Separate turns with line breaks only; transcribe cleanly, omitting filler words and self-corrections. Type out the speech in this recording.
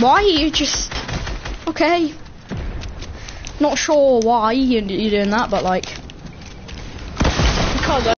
Why you just... Okay. Not sure why you're doing that, but like...
Because